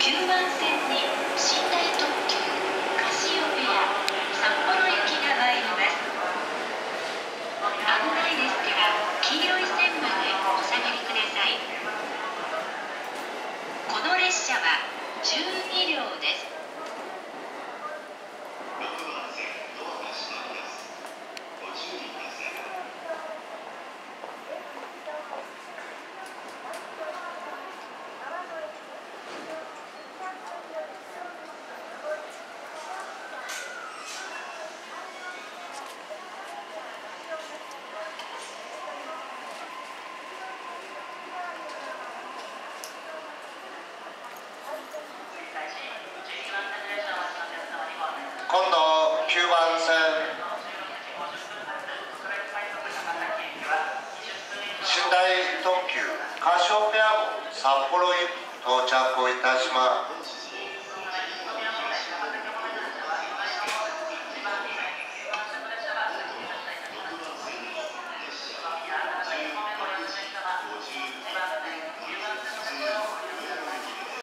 9番線に寝台特急カシオペア札幌行きが参ります。危ないですから黄色い線までお下がりください。この列車は12両です。 今度9番線寝台特急カシオペア号札幌行き到着をいたします。